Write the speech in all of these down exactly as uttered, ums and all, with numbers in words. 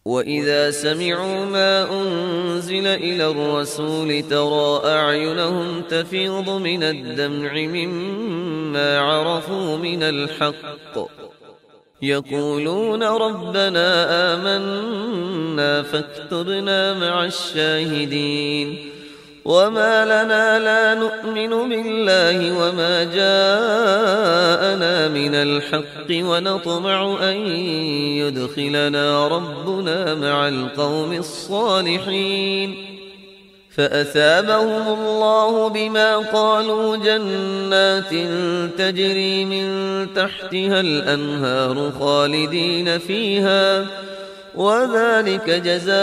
وإذا سمعوا ما أنزل إلى الرسول ترى أعينهم تفيض من الدمع مما عرفوا من الحق يقولون ربنا آمنا فاكتبنا مع الشاهدين. وما لنا لا نؤمن بالله وما جاءنا من الحق ونطمع أن يدخلنا ربنا مع القوم الصالحين فأثابهم الله بما قالوا جنات تجري من تحتها الأنهار خالدين فيها وذلك جزاء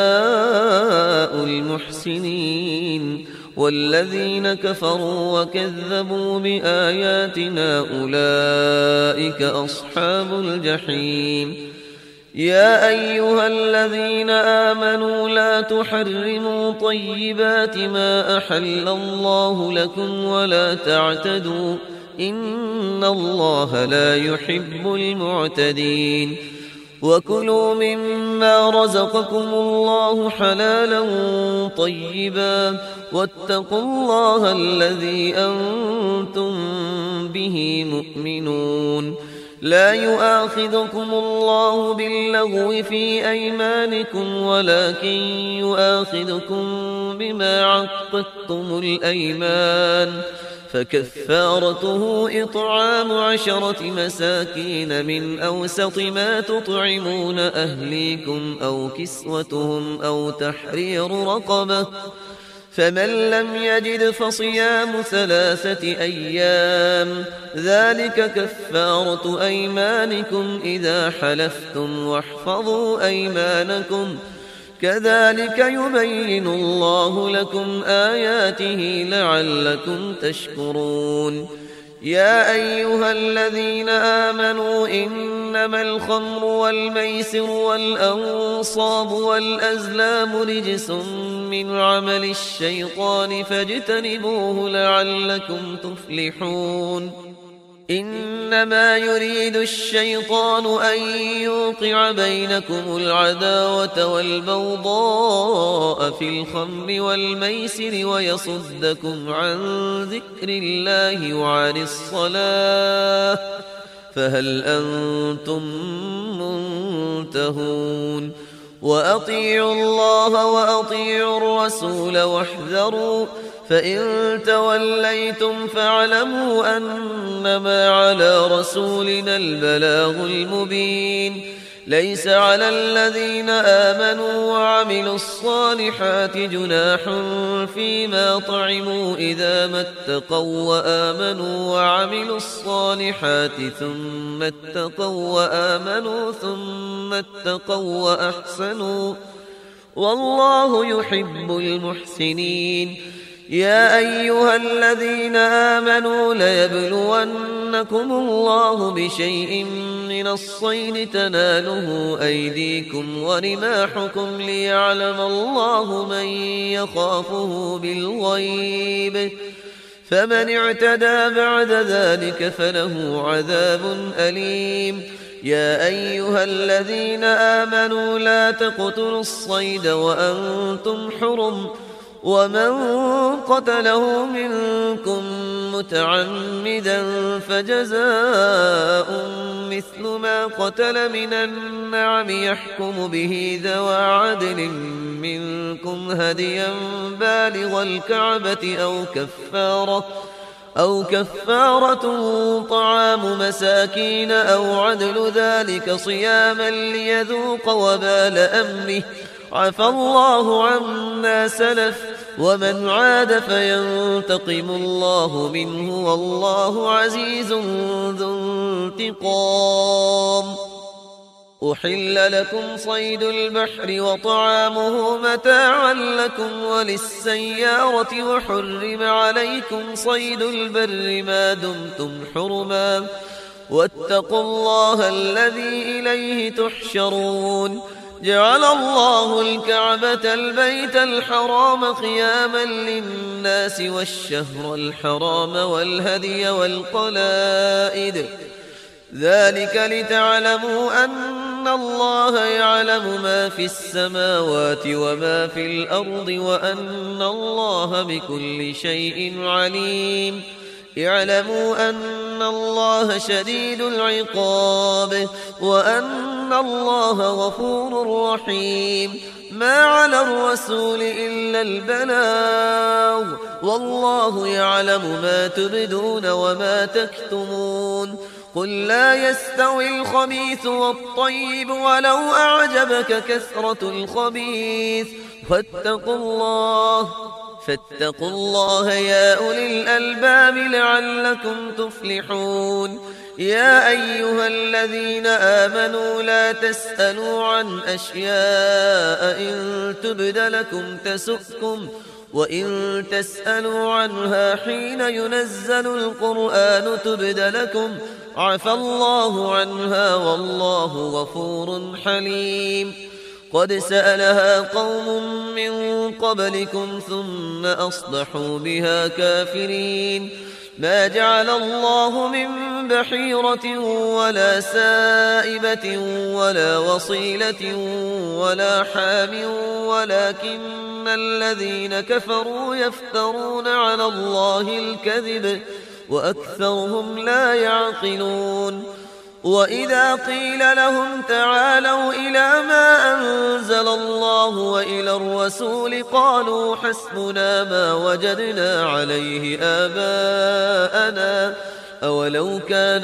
المحسنين. والذين كفروا وكذبوا بآياتنا أولئك أصحاب الجحيم. يا أيها الذين آمنوا لا تحرموا طيبات ما أحل الله لكم ولا تعتدوا إن الله لا يحب المعتدين. وكلوا مما رزقكم الله حلالا طيبا واتقوا الله الذي أنتم به مؤمنون. لا يؤاخذكم الله باللغو في أيمانكم ولكن يؤاخذكم بما عقدتم الأيمان فكفارته إطعام عشرة مساكين من أوسط ما تطعمون أهليكم أو كسوتهم أو تحرير رقبة فمن لم يجد فصيام ثلاثة أيام ذلك كفارة أيمانكم إذا حلفتم واحفظوا أيمانكم كذلك يبين الله لكم آياته لعلكم تشكرون. يا أيها الذين آمنوا إنما الخمر والميسر والأنصاب والأزلام رجس من عمل الشيطان فاجتنبوه لعلكم تفلحون. إنما يريد الشيطان أن يوقع بينكم العداوة والبغضاء في الخمر والميسر ويصدكم عن ذكر الله وعن الصلاة فهل أنتم منتهون. وأطيعوا الله وأطيعوا الرسول واحذروا فإن توليتم فاعلموا أنما على رسولنا البلاغ المبين. ليس على الذين آمنوا وعملوا الصالحات جناح فيما طعموا إذا ما اتقوا وآمنوا وعملوا الصالحات ثم اتقوا وآمنوا ثم اتقوا وأحسنوا والله يحب المحسنين. يا أيها الذين آمنوا ليبلونكم الله بشيء من الصيد تناله أيديكم ورماحكم ليعلم الله من يخافه بالغيب فمن اعتدى بعد ذلك فله عذاب أليم. يا أيها الذين آمنوا لا تقتلوا الصيد وأنتم حرم ومن قتله منكم متعمدا فجزاء مثل ما قتل من النعم يحكم به ذوى عدل منكم هديا بالغ الكعبة أو كفارة أو كفارة طعام مساكين أو عدل ذلك صياما ليذوق وبال أمره عفى الله عما سلف ومن عاد فينتقم الله منه والله عزيز ذو انتقام. أحل لكم صيد البحر وطعامه متاعا لكم وللسيارة وحرم عليكم صيد البر ما دمتم حرما واتقوا الله الذي إليه تحشرون. جعل الله الكعبة البيت الحرام قياما للناس والشهر الحرام والهدي والقلائد ذلك لتعلموا أن الله يعلم ما في السماوات وما في الأرض وأن الله بكل شيء عليم. اعلموا أن الله شديد العقاب وأن الله غفور رحيم. ما على الرسول إلا البلاغ والله يعلم ما تبدون وما تكتمون. قل لا يستوي الخبيث والطيب ولو أعجبك كثرة الخبيث فاتقوا الله فاتقوا الله يا أولي الألباب لعلكم تفلحون. يا أيها الذين آمنوا لا تسألوا عن أشياء إن تبد لكم تسؤكم وإن تسألوا عنها حين ينزل القرآن تبد لكم عفى الله عنها والله غفور حليم. قد سألها قوم من قبلكم ثم أصبحوا بها كافرين. ما جعل الله من بحيرة ولا سائبة ولا وصيلة ولا حام ولكن الذين كفروا يفترون على الله الكذب وأكثرهم لا يعقلون. وإذا قيل لهم تعالوا إلى ما أنزل الله وإلى الرسول قالوا حسبنا ما وجدنا عليه آباءنا أولو كان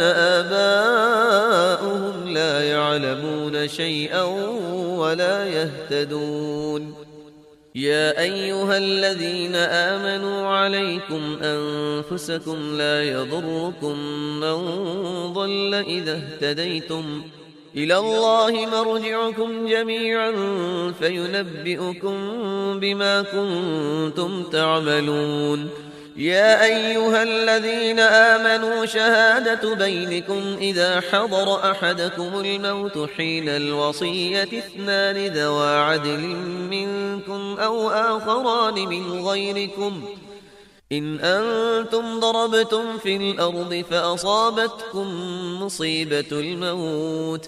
آباؤهم لا يعلمون شيئا ولا يهتدون. يا أيها الذين آمنوا عليكم أنفسكم لا يضركم من ضل إذا اهتديتم إلى الله مرجعكم جميعا فينبئكم بما كنتم تعملون. يا أيها الذين آمنوا شهادة بينكم إذا حضر أحدكم الموت حين الوصية اثنان ذوى عدل منكم أو آخران من غيركم إن أنتم ضربتم في الأرض فأصابتكم مصيبة الموت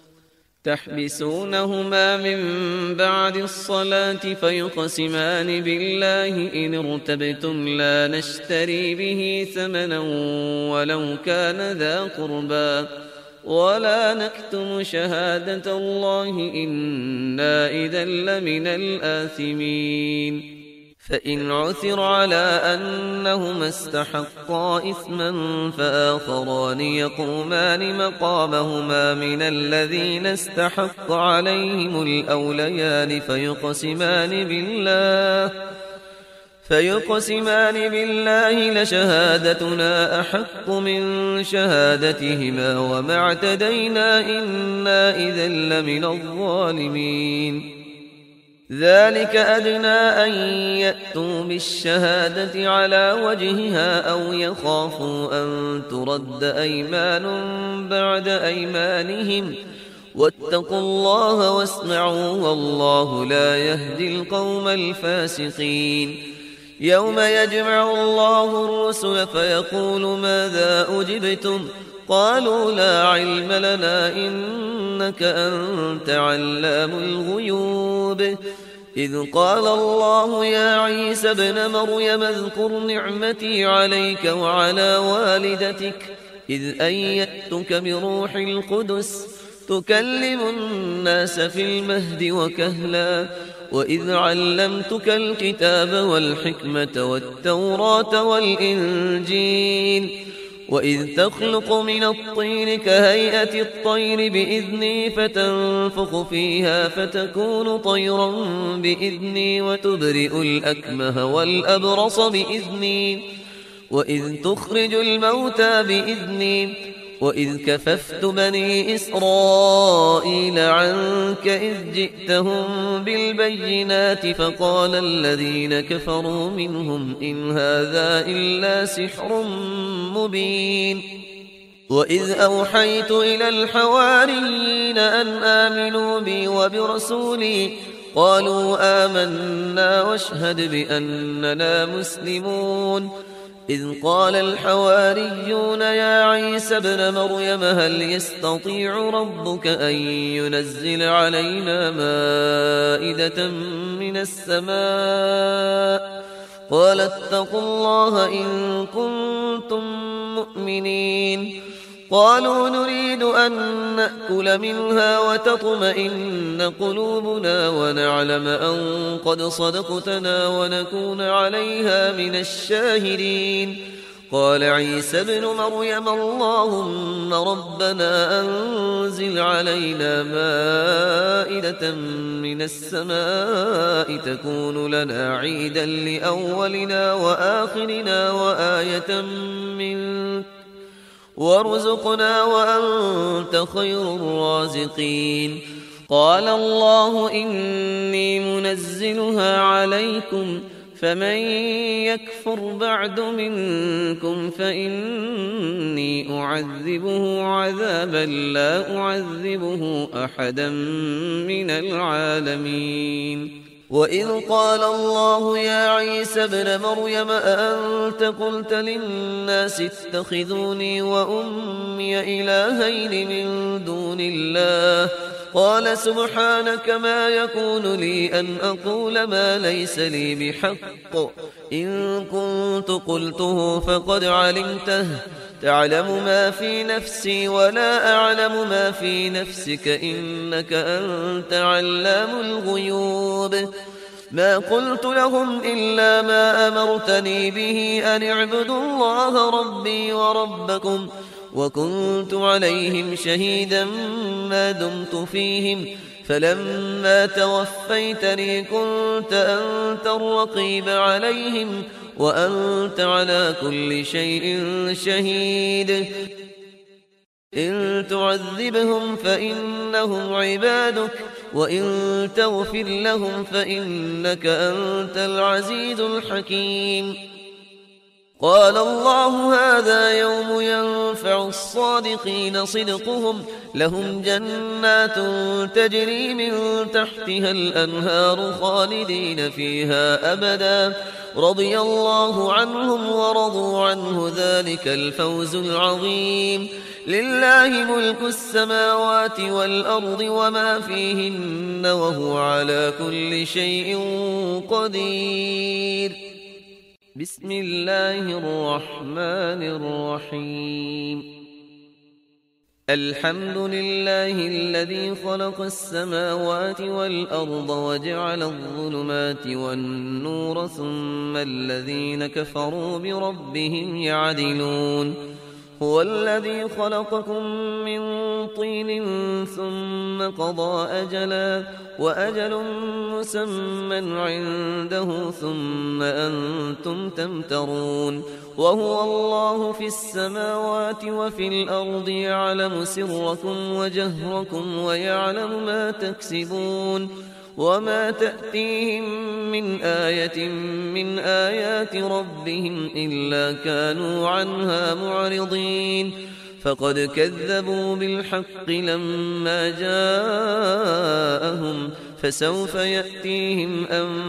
تحبسونهما من بعد الصلاة فيقسمان بالله إن ارتبتم لا نشتري به ثمنا ولو كان ذا قربى ولا نكتم شهادة الله إنا إذا لمن الآثمين. فإن عثر على أنهما استحقا إثما فآخران يقومان مقامهما من الذين استحق عليهم الأوليان فيقسمان بالله فيقسمان بالله لشهادتنا أحق من شهادتهما وما اعتدينا إنا إذا لمن الظالمين. ذلك أدنى أن يأتوا بالشهادة على وجهها أو يخافوا أن ترد أيمان بعد أيمانهم واتقوا الله واسمعوا والله لا يهدي القوم الفاسقين. يوم يجمع الله الرسل فيقول ماذا أجبتم قالوا لا علم لنا إنك أنت علام الغيوب. إذ قال الله يا عيسى ابن مريم اذكر نعمتي عليك وعلى والدتك إذ أيدتك بروح القدس تكلم الناس في المهد وكهلا وإذ علمتك الكتاب والحكمة والتوراة والإنجيل وإذ تخلق من الطين كهيئة الطير بإذني فتنفخ فيها فتكون طيرا بإذني وتبرئ الأكمه والأبرص بإذني وإذ تخرج الموتى بإذني وإذ كففت بني إسرائيل عنك إذ جئتهم بالبينات فقال الذين كفروا منهم إن هذا إلا سحر مبين. وإذ أوحيت إلى الحواريين أن آمنوا بي وبرسولي قالوا آمنا واشهد بأننا مسلمون. إذ قال الحواريون يا عيسى ابن مريم هل يستطيع ربك أن ينزل علينا مائدة من السماء قال اتقوا الله إن كنتم مؤمنين قالوا نريد أن نأكل منها وتطمئن قلوبنا ونعلم أن قد صدقتنا ونكون عليها من الشاهدين قال عيسى ابن مريم اللهم ربنا أنزل علينا مائدة من السماء تكون لنا عيدا لأولنا وآخرنا وآية منك وارزقنا وأنت خير الرازقين قال الله إني منزلها عليكم فمن يكفر بعد منكم فإني أعذبه عذابا لا أعذبه أحدا من العالمين وإذ قال الله يا عيسى ابن مريم أأنت قلت للناس اتخذوني وأمي إلهين من دون الله قال سبحانك ما يكون لي أن أقول ما ليس لي بحق إن كنت قلته فقد علمته تعلم ما في نفسي ولا أعلم ما في نفسك إنك أنت علام الغيوب ما قلت لهم إلا ما أمرتني به أن اعبدوا الله ربي وربكم وكنت عليهم شهيدا ما دمت فيهم فلما توفيتني كنت أنت الرقيب عليهم وأنت على كل شيء شهيد إن تعذبهم فإنهم عبادك وإن تغفر لهم فإنك أنت العزيز الحكيم قال الله هذا يوم ينفع الصادقين صدقهم لهم جنات تجري من تحتها الأنهار خالدين فيها أبدا رضي الله عنهم ورضوا عنه ذلك الفوز العظيم لله ملك السماوات والأرض وما فيهن وهو على كل شيء قدير بسم الله الرحمن الرحيم الحمد لله الذي خلق السماوات والأرض وجعل الظلمات والنور ثم الذين كفروا بربهم يعدلون هو الذي خلقكم من طين ثم قضى أجلا وأجل مسمى عنده ثم أنتم تمترون وهو الله في السماوات وفي الأرض يعلم سركم وجهركم ويعلم ما تكسبون وما تأتيهم من آية من آيات ربهم إلا كانوا عنها معرضين فقد كذبوا بالحق لما جاءهم فسوف يأتيهم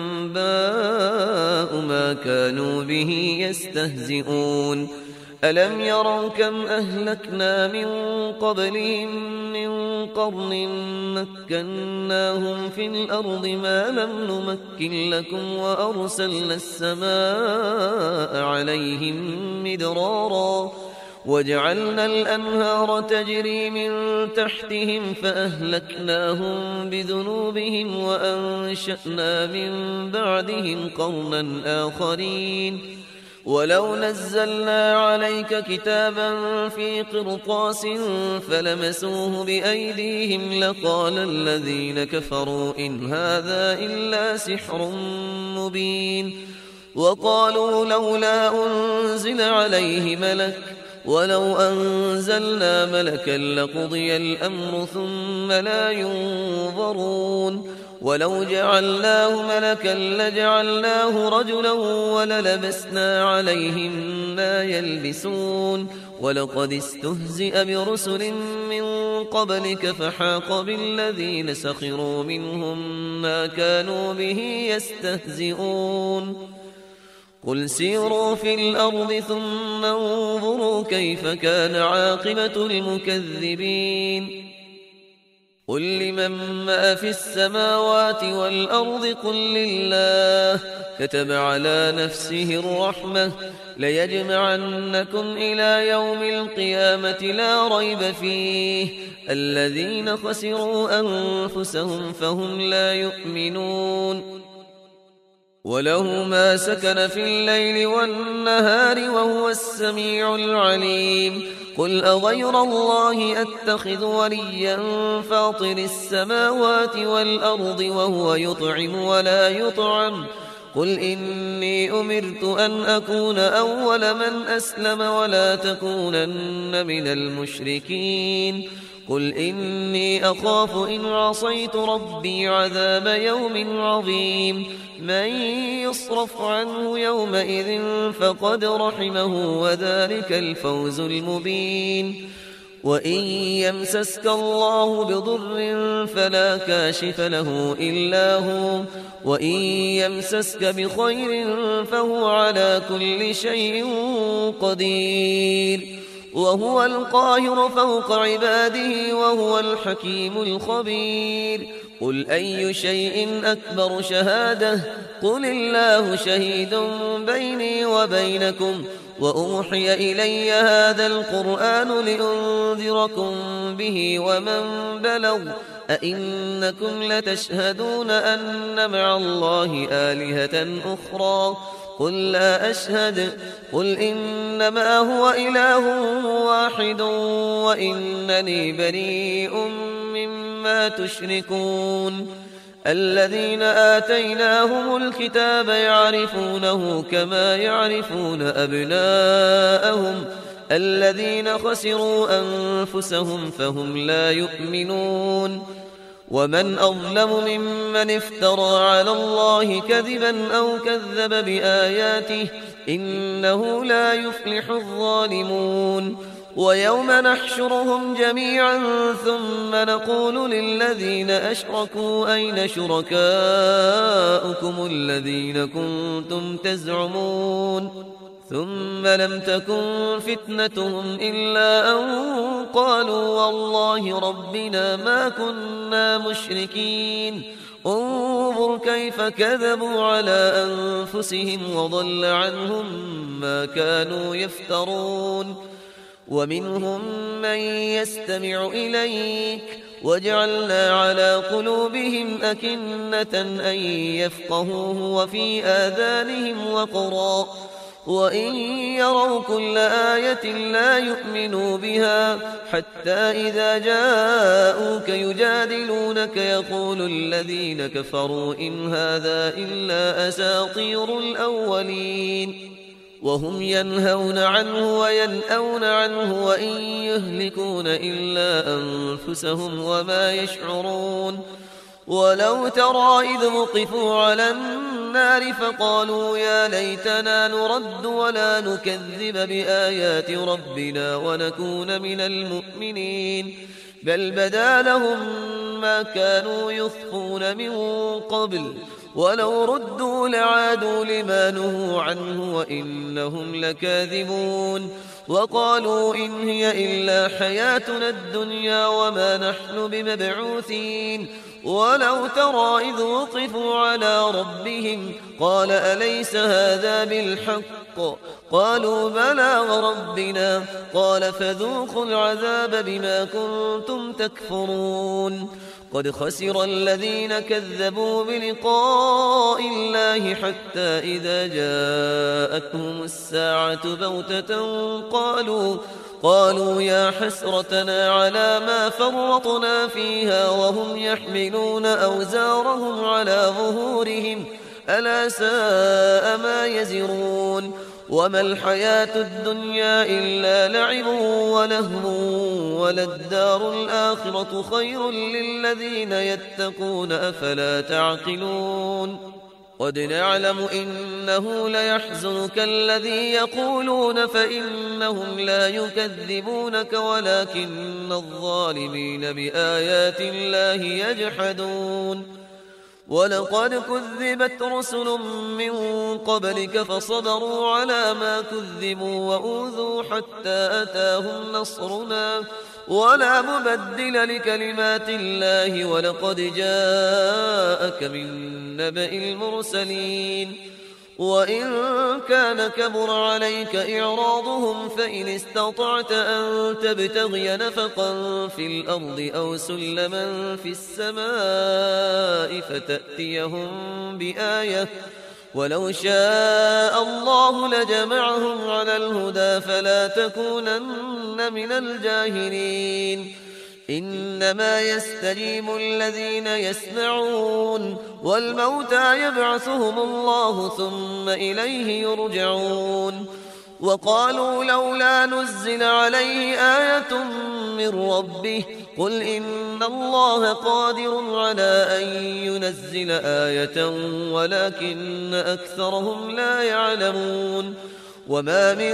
أنباء ما كانوا به يستهزئون ألم يروا كم أهلكنا من قبلهم من قرن مكناهم في الأرض ما لم نمكن لكم وأرسلنا السماء عليهم مدرارا وجعلنا الأنهار تجري من تحتهم فأهلكناهم بذنوبهم وأنشأنا من بعدهم قرنا آخرين ولو نزلنا عليك كتابا في قرطاس فلمسوه بأيديهم لقال الذين كفروا إن هذا إلا سحر مبين وقالوا لولا أنزل عليه ملك ولو أنزلنا ملكا لقضي الأمر ثم لا ينظرون ولو جعلناه ملكا لجعلناه رجلا وللبسنا عليهم ما يلبسون ولقد استهزئ برسل من قبلك فحاق بالذين سخروا منهم ما كانوا به يستهزئون قل سيروا في الأرض ثم انظروا كيف كان عاقبة المكذبين قل لمن ما في السماوات والأرض قل لله كتب على نفسه الرحمة ليجمعنكم إلى يوم القيامة لا ريب فيه الذين خسروا أنفسهم فهم لا يؤمنون وله ما سكن في الليل والنهار وهو السميع العليم قل أغير الله أتخذ وليا فاطر السماوات والأرض وهو يطعم ولا يطعم قل إني أمرت أن أكون أول من أسلم ولا تكونن من المشركين قل إني أخاف إن عصيت ربي عذاب يوم عظيم من يصرف عنه يومئذ فقد رحمه وذلك الفوز المبين وإن يمسسك الله بضر فلا كاشف له إلا هو وإن يمسسك بخير فهو على كل شيء قدير وهو القاهر فوق عباده وهو الحكيم الخبير قل أي شيء أكبر شهادة قل الله شهيد بيني وبينكم وأوحي إلي هذا القرآن لأنذركم به ومن بلغ أئنكم لتشهدون أن مع الله آلهة أخرى قل لا أشهد قل إنما هو إله واحد وإنني بريء مما تشركون الذين آتيناهم الكتاب يعرفونه كما يعرفون أبناءهم الذين خسروا أنفسهم فهم لا يؤمنون ومن أظلم ممن افترى على الله كذبا أو كذب بآياته إنه لا يفلح الظالمون ويوم نحشرهم جميعا ثم نقول للذين أشركوا أين شركاؤكم الذين كنتم تزعمون ثم لم تكن فتنتهم إلا أن قالوا والله ربنا ما كنا مشركين انظر كيف كذبوا على أنفسهم وضل عنهم ما كانوا يفترون ومنهم من يستمع إليك وجعلنا على قلوبهم أكنة أن يفقهوه وفي آذانهم وقرا وإن يروا كل آية لا يؤمنوا بها حتى إذا جاءوك يجادلونك يقول الذين كفروا إن هذا إلا أساطير الأولين وهم ينهون عنه وينأون عنه وإن يهلكون إلا أنفسهم وما يشعرون ولو ترى إذ وقفوا على النار فقالوا يا ليتنا نرد ولا نكذب بآيات ربنا ونكون من المؤمنين بل بدا لهم ما كانوا يخفون من قبل ولو ردوا لعادوا لما نهوا عنه وإنهم لكاذبون وقالوا إن هي إلا حياتنا الدنيا وما نحن بمبعوثين ولو ترى إذ وقفوا على ربهم قال أليس هذا بالحق قالوا بلى وربنا قال فذوقوا العذاب بما كنتم تكفرون قد خسر الذين كذبوا بلقاء الله حتى إذا جاءتهم الساعة بغتة قالوا قالوا يا حسرتنا على ما فرطنا فيها وهم يحملون أوزارهم على ظهورهم ألا ساء ما يزرون وما الحياة الدنيا إلا لعب ولهو وللدار الآخرة خير للذين يتقون أفلا تعقلون قد نعلم إنه ليحزنك الذي يقولون فإنهم لا يكذبونك ولكن الظالمين بآيات الله يجحدون ولقد كذبت رسل من قبلك فصبروا على ما كذبوا وأوذوا حتى أتاهم نصرنا ولا مبدل لكلمات الله ولقد جاءك من نبأ المرسلين وإن كان كبر عليك إعراضهم فإن استطعت أن تبتغي نفقا في الأرض أو سلما في السماء فتأتيهم بآية ولو شاء الله لجمعهم على الهدى فلا تكونن من الجاهلين إنما يستجيب الذين يسمعون والموتى يبعثهم الله ثم إليه يرجعون وقالوا لولا نزل عليه آية من ربه قل إن الله قادر على أن ينزل آية ولكن أكثرهم لا يعلمون وما من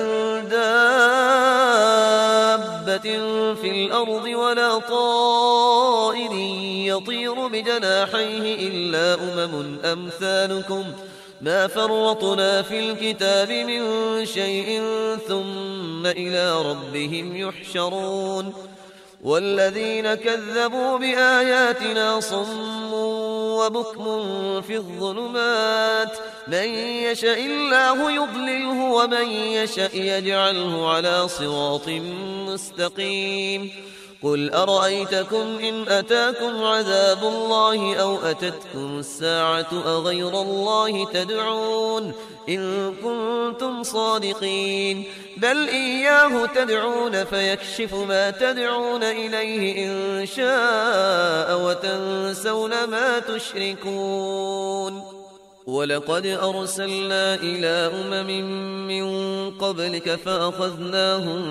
دابة في الأرض ولا طائر يطير بجناحيه إلا أمم أمثالكم ما فرطنا في الكتاب من شيء ثم إلى ربهم يحشرون والذين كذبوا بآياتنا صم وبكم في الظلمات من يشاء الله يضلله ومن يشاء يجعله على صراط مستقيم قل أرأيتكم إن أتاكم عذاب الله أو أتتكم الساعة أغير الله تدعون إن كنتم صادقين بل إياه تدعون فيكشف ما تدعون إليه إن شاء وتنسون ما تشركون ولقد أرسلنا إلى أمم من قبلك فأخذناهم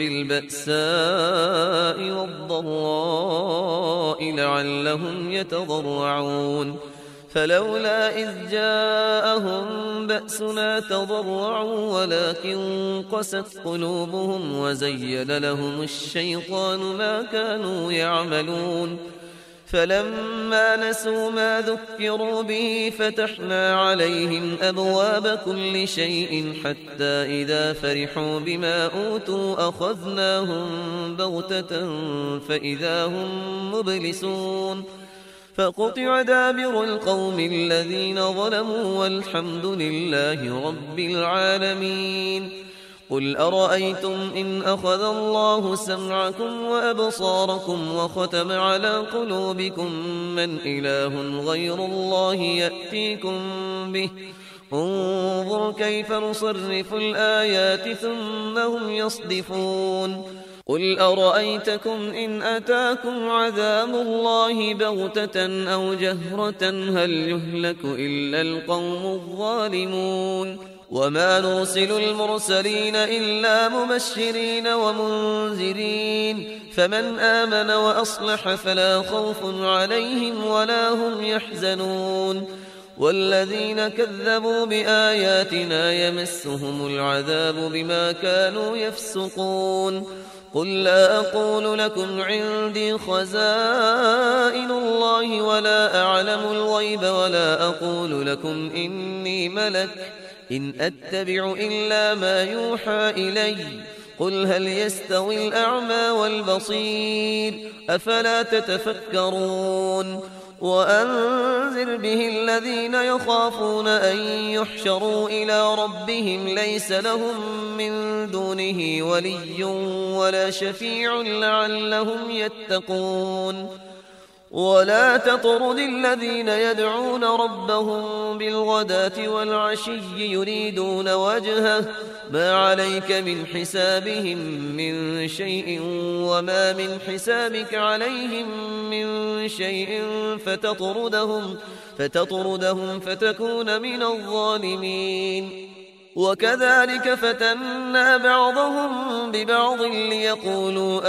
بالبأساء والضراء لعلهم يتضرعون فلولا إذ جاءهم بأسنا تضرعوا ولكن قست قلوبهم وزين لهم الشيطان ما كانوا يعملون فلما نسوا ما ذكروا به فتحنا عليهم أبواب كل شيء حتى إذا فرحوا بما أوتوا أخذناهم بغتة فإذا هم مبلسون فقطع دابر القوم الذين ظلموا والحمد لله رب العالمين قل أرأيتم إن أخذ الله سمعكم وأبصاركم وختم على قلوبكم من إله غير الله يأتيكم به انظر كيف نصرف الآيات ثم هم يصدفون قل أرأيتكم إن أتاكم عذاب الله بغتة أو جهرة هل يهلك إلا القوم الظالمون وما نرسل المرسلين إلا مبشرين ومنذرين فمن آمن وأصلح فلا خوف عليهم ولا هم يحزنون والذين كذبوا بآياتنا يمسهم العذاب بما كانوا يفسقون قل لا أقول لكم عندي خزائن الله ولا أعلم الغيب ولا أقول لكم إني ملك إن أتبع إلا ما يوحى إلي قل هل يستوي الأعمى والبصير أفلا تتفكرون وأنذر به الذين يخافون أن يحشروا إلى ربهم ليس لهم من دونه ولي ولا شفيع لعلهم يتقون ولا تطرد الذين يدعون ربهم بالغداة والعشي يريدون وجهه ما عليك من حسابهم من شيء وما من حسابك عليهم من شيء فتطردهم فتطردهم فتكون من الظالمين وكذلك فتنا بعضهم ببعض ليقولوا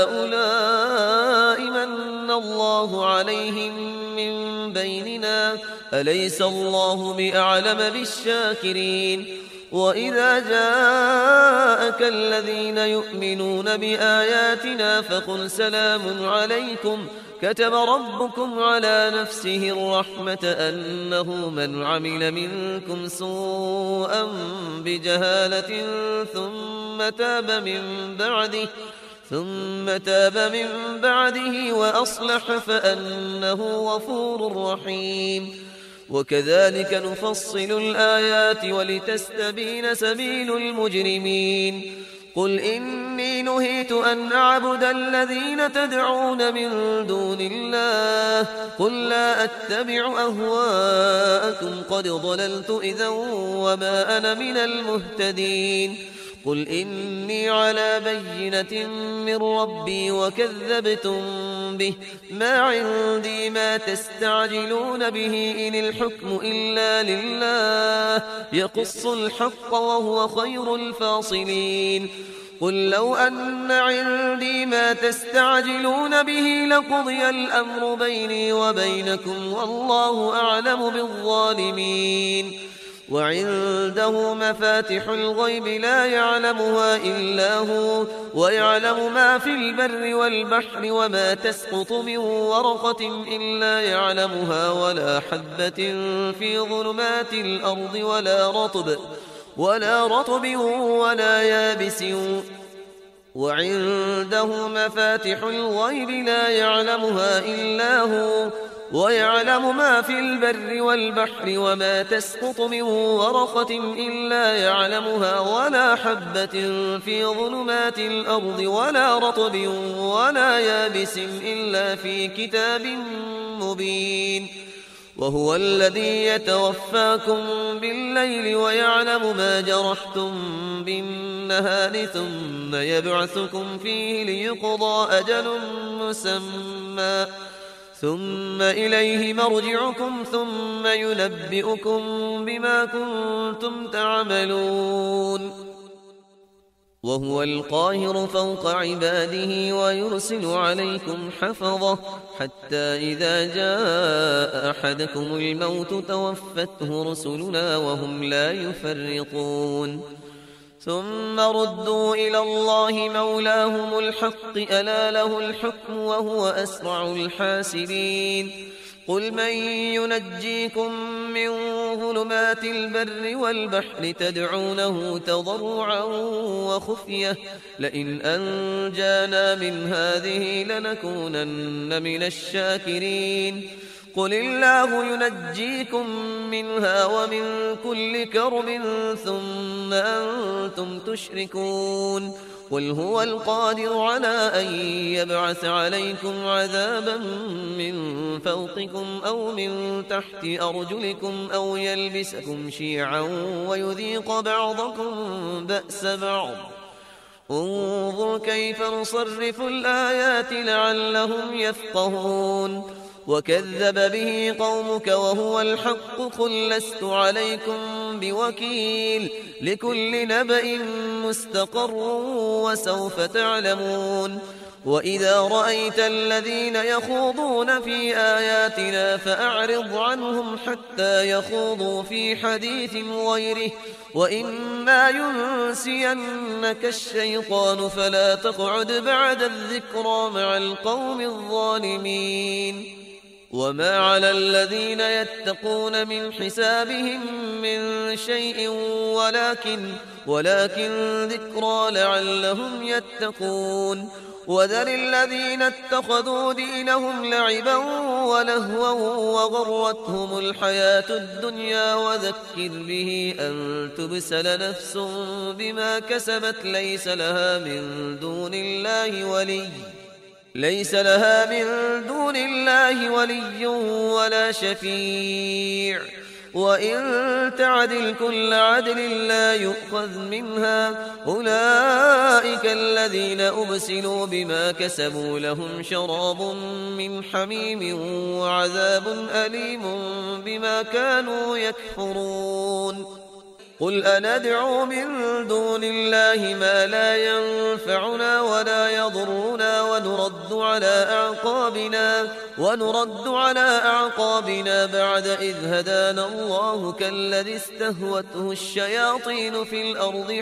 أهؤلاء من الله عليهم من بيننا أليس الله بأعلم بالشاكرين وإذا جاءك الذين يؤمنون بآياتنا فقل سلام عليكم كتب ربكم على نفسه الرحمة أنه من عمل منكم سوءا بجهالة ثم تاب من بعده ثم تاب من بعده وأصلح فأنه غفور رحيم. وكذلك نفصل الآيات ولتستبين سبيل المجرمين. قل إني نهيت أن أعبد الذين تدعون من دون الله قل لا أتبع أهواءكم قد ضللت إذا وما أنا من المهتدين. قل إني على بينة من ربي وكذبتم به ما عندي ما تستعجلون به إن الحكم إلا لله يقص الحق وهو خير الفاصلين. قل لو أن عندي ما تستعجلون به لقضي الأمر بيني وبينكم والله أعلم بالظالمين. وعنده مفاتح الغيب لا يعلمها إلا هو ويعلم ما في البر والبحر وما تسقط من ورقة إلا يعلمها ولا حبة في ظلمات الأرض ولا رطب ولا رطب ولا يابس. وعنده مفاتح الغيب لا يعلمها إلا هو ويعلم ما في البر والبحر وما تسقط من ورقة إلا يعلمها ولا حبة في ظلمات الأرض ولا رطب ولا يابس إلا في كتاب مبين. وهو الذي يتوفاكم بالليل ويعلم ما جرحتم بالنهار ثم يبعثكم فيه ليقضى أجل مسمى ثم إليه مرجعكم ثم ينبئكم بما كنتم تعملون. وهو القاهر فوق عباده ويرسل عليكم حفظة حتى إذا جاء أحدكم الموت توفته رسلنا وهم لا يفرطون. ثم ردوا إلى الله مولاهم الحق ألا له الحكم وهو أسرع الحاسبين. قل من ينجيكم من ظلمات البر والبحر تدعونه تضرعا وخفية لئن أنجانا من هذه لنكونن من الشاكرين. قل الله ينجيكم منها ومن كل كرب ثم أنتم تشركون. قل هو القادر على أن يبعث عليكم عذابا من فوقكم أو من تحت أرجلكم أو يلبسكم شيعا ويذيق بعضكم بأس بعض. انظر كيف نصرف الآيات لعلهم يفقهون. وكذب به قومك وهو الحق قل لست عليكم بوكيل لكل نبأ مستقر وسوف تعلمون. وإذا رأيت الذين يخوضون في آياتنا فأعرض عنهم حتى يخوضوا في حديث غيره وإما ينسينك الشيطان فلا تقعد بعد الذكرى مع القوم الظالمين. وما على الذين يتقون من حسابهم من شيء ولكن, ولكن ذكرى لعلهم يتقون. وذر الذين اتخذوا دينهم لعبا ولهوا وغرتهم الحياة الدنيا وذكر به أن تبسل نفس بما كسبت ليس لها من دون الله ولي ليس لها من دون الله ولي ولا شفيع وإن تعدل كل عدل لا يؤخذ منها. أولئك الذين أبسلوا بما كسبوا لهم شراب من حميم وعذاب أليم بما كانوا يكفرون. قل أندعو من دون الله ما لا ينفعنا ولا يضرنا ونرد على أعقابنا ونرد على أعقابنا بعد إذ هدانا الله كالذي استهوته الشياطين في الأرض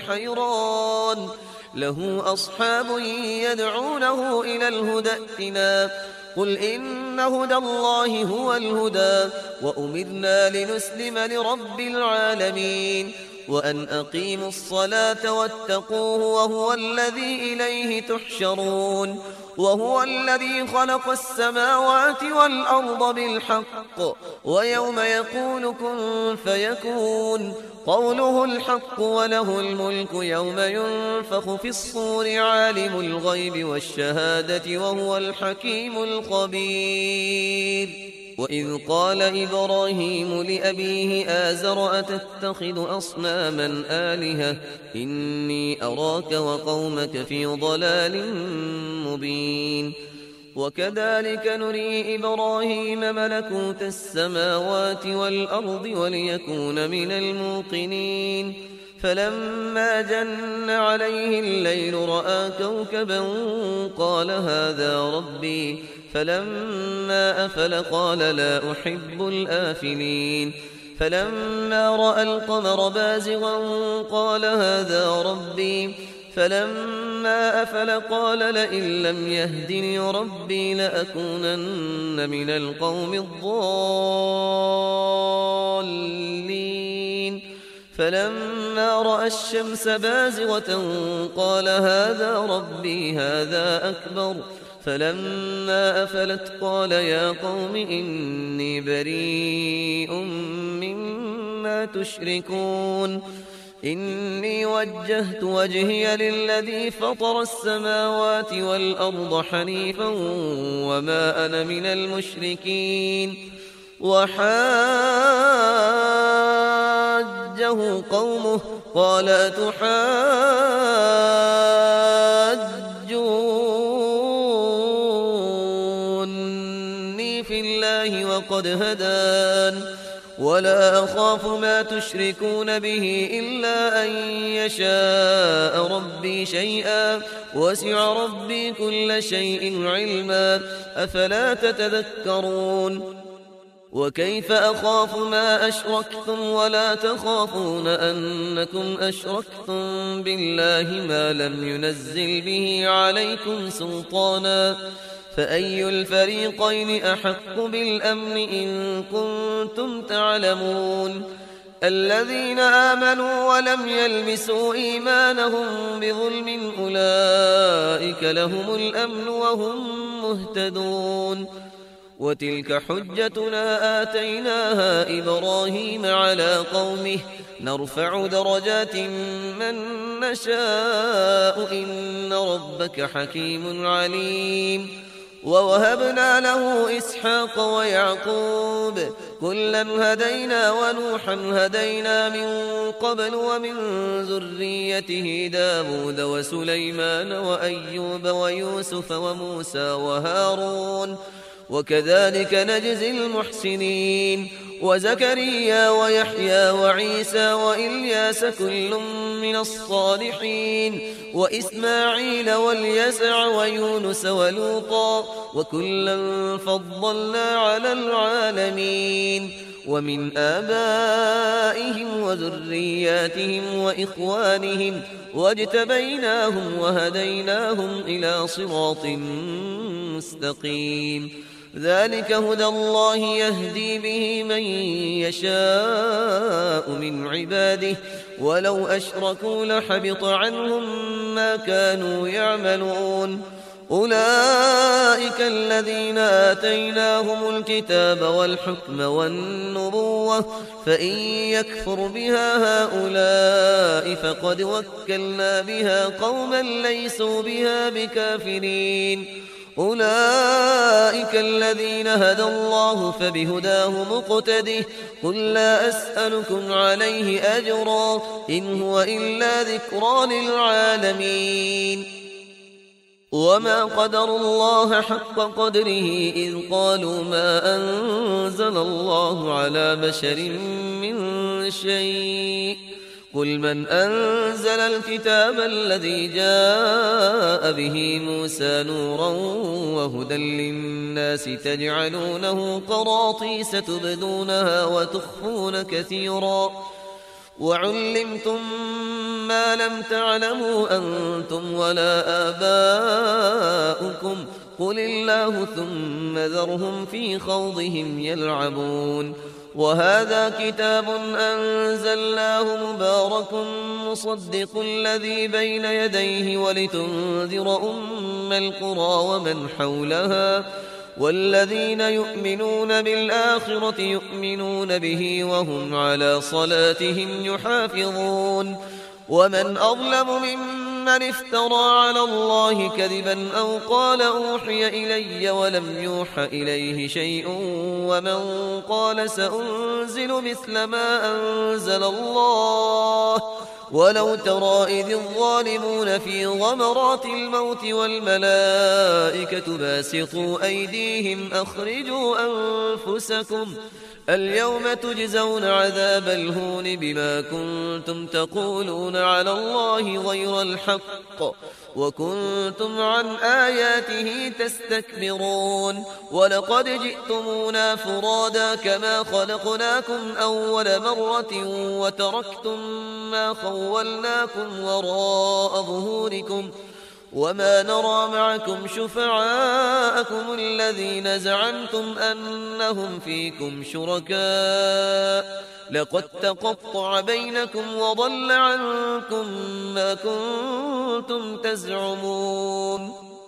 حيران له أصحاب يدعونه إلى الهدى ائتنا قل إن هدى الله هو الهدى وأمرنا لنسلم لرب العالمين وأن أقيموا الصلاة واتقوه وهو الذي إليه تحشرون وهو الذي خلق السماوات والأرض بالحق ويوم يقول كن فيكون قوله الحق وله الملك يوم ينفخ في الصور عالم الغيب والشهادة وهو الحكيم الخبير وإذ قال إبراهيم لأبيه آزر أتتخذ أصناما آلهة إني أراك وقومك في ضلال مبين وكذلك نري إبراهيم ملكوت السماوات والأرض وليكون من الموقنين فلما جن عليه الليل رأى كوكبا قال هذا ربي فلما أفل قال لا أحب الآفلين فلما رأى القمر بازغا قال هذا ربي فلما أفل قال لئن لم يهدني ربي لأكونن من القوم الضالين فلما رأى الشمس بازغة قال هذا ربي هذا أكبر فلما أفلت قال يا قوم إني بريء مما تشركون إني وجهت وجهي للذي فطر السماوات والأرض حنيفا وما أنا من المشركين وحاجه قومه قال أتحاجوني في الله وقد هدان ولا أخاف ما تشركون به إلا أن يشاء ربي شيئا وسع ربي كل شيء علما أفلا تتذكرون وكيف أخاف ما أشركتم ولا تخافون أنكم أشركتم بالله ما لم ينزل به عليكم سلطانا فأي الفريقين أحق بالأمن إن كنتم تعلمون الذين آمنوا ولم يلبسوا إيمانهم بظلم أولئك لهم الأمن وهم مهتدون وتلك حجتنا آتيناها إبراهيم على قومه نرفع درجات من نشاء إن ربك حكيم عليم ووهبنا له إسحاق ويعقوب كلا هدينا ونوحا هدينا من قبل ومن ذريته داود وسليمان وأيوب ويوسف وموسى وهارون وكذلك نجزي المحسنين وزكريا ويحيى وعيسى وإلياس كل من الصالحين وإسماعيل واليسع ويونس ولوطا وكلا فضلنا على العالمين ومن آبائهم وذرياتهم وإخوانهم واجتبيناهم وهديناهم إلى صراط مستقيم ذلك هدى الله يهدي به من يشاء من عباده ولو أشركوا لحبط عنهم ما كانوا يعملون أولئك الذين آتيناهم الكتاب والحكم والنبوة فإن يكفر بها هؤلاء فقد وكلنا بها قوما ليسوا بها بكافرين أولئك الذين هدى الله فبهداه مقتده قل لا أسألكم عليه أجرا إن هو إلا ذكرى للعالمين وما قدر الله حق قدره إذ قالوا ما أنزل الله على بشر من شيء قل من أنزل الكتاب الذي جاء به موسى نورا وهدى للناس تجعلونه قراطيس تبدونها وتخفون كثيرا وعلمتم ما لم تعلموا أنتم ولا آباؤكم قل الله ثم ذرهم في خوضهم يلعبون. وهذا كتاب أنزلناه مبارك مصدق الذي بين يديه ولتنذر أم القرى ومن حولها والذين يؤمنون بالآخرة يؤمنون به وهم على صلاتهم يحافظون. ومن أظلم ممن افترى على الله كذبا أو قال أوحي إلي ولم يوح إليه شيء ومن قال سأنزل مثل ما أنزل الله. ولو ترى إذ الظالمون في غمرات الموت والملائكة باسطوا أيديهم أخرجوا أنفسكم اليوم تجزون عذاب الهون بما كنتم تقولون على الله غير الحق وكنتم عن آياته تستكبرون. ولقد جئتمونا فرادا كما خلقناكم أول مرة وتركتم ما خولناكم وراء ظهوركم وما نرى معكم شفعاءكم الذين زعمتم أنهم فيكم شركاء لقد تقطع بينكم وضل عنكم ما كنتم تزعمون.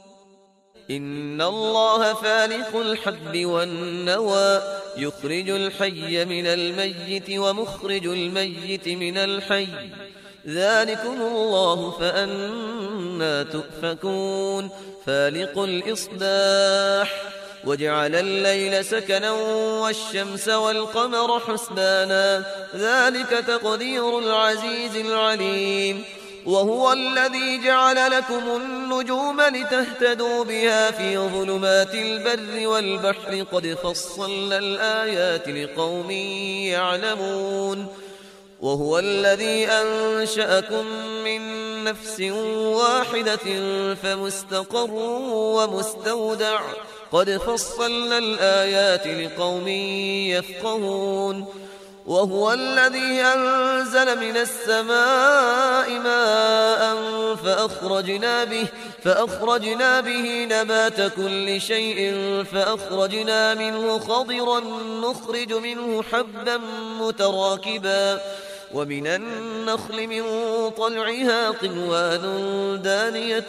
إن الله فالق الحب والنوى يخرج الحي من الميت ومخرج الميت من الحي ذلكم الله فأنا تؤفكون. فالق الإصباح وجعل الليل سكنا والشمس والقمر حسبانا ذلك تقدير العزيز العليم. وهو الذي جعل لكم النجوم لتهتدوا بها في ظلمات البر والبحر قد فصلنا الآيات لقوم يعلمون. وهو الذي أنشأكم من نفس واحدة فمستقر ومستودع قد فصلنا الآيات لقوم يفقهون. وهو الذي أنزل من السماء ماء فأخرجنا به, فأخرجنا به نبات كل شيء فأخرجنا منه خضرا نخرج منه حبا متراكبا ومن النخل من طلعها قنوان دانية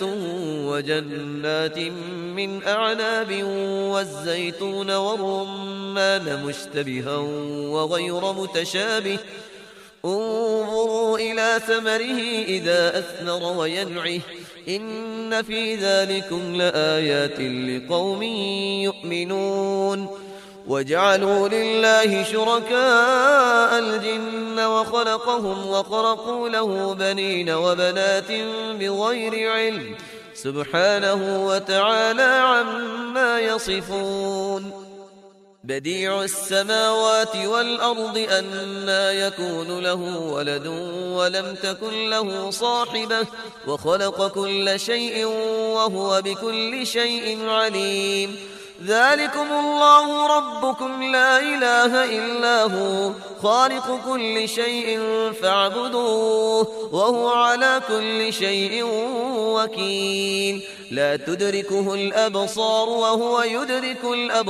وجنات من أعناب والزيتون والرمان مشتبها وغير متشابه انظروا إلى ثمره إذا أثمر وينعه إن في ذلكم لآيات لقوم يؤمنون. وجعلوا لله شركاء الجن وخلقهم وخرقوا له بنين وبنات بغير علم سبحانه وتعالى عما يصفون. بديع السماوات والأرض أنى يكون له ولد ولم تكن له صاحبة وخلق كل شيء وهو بكل شيء عليم. ذلكم الله ربكم لا إله إلا هو خالق كل شيء فاعبدوه وهو على كل شيء وكيل. لا تدركه الأبصار وهو يدرك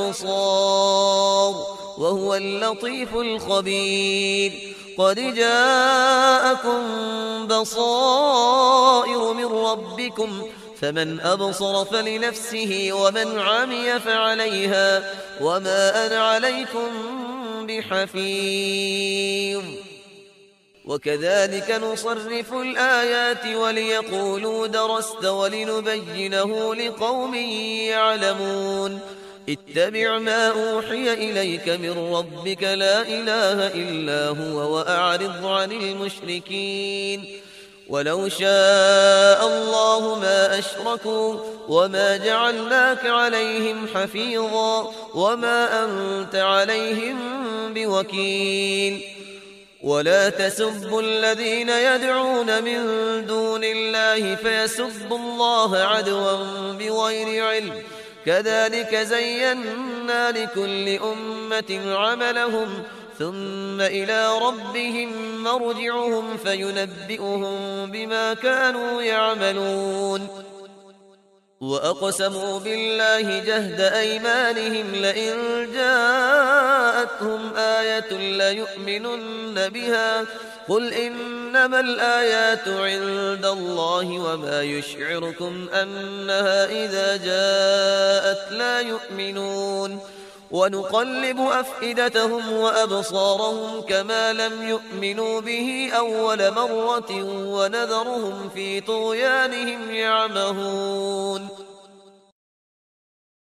الأبصار وهو اللطيف الخبير. قد جاءكم بصائر من ربكم فمن أبصر فلنفسه ومن عمي فعليها وما أنا عليكم بحفيظ. وكذلك نصرف الآيات وليقولوا درست ولنبينه لقوم يعلمون. اتبع ما أوحي إليك من ربك لا إله إلا هو وأعرض عن المشركين. ولو شاء الله ما أشركوا وما جعلناك عليهم حفيظا وما أنت عليهم بوكيل. ولا تسبوا الذين يدعون من دون الله فيسبوا الله عدوا بغير علم كذلك زينا لكل أمة عملهم ثم إلى ربهم مرجعهم فينبئهم بما كانوا يعملون. وأقسموا بالله جهد أيمانهم لئن جاءتهم آية ليؤمنن بها قل إنما الآيات عند الله وما يشعركم أنها إذا جاءت لا يؤمنون ونقلب أفئدتهم وأبصارهم كما لم يؤمنوا به أول مرة ونذرهم في طغيانهم يعمهون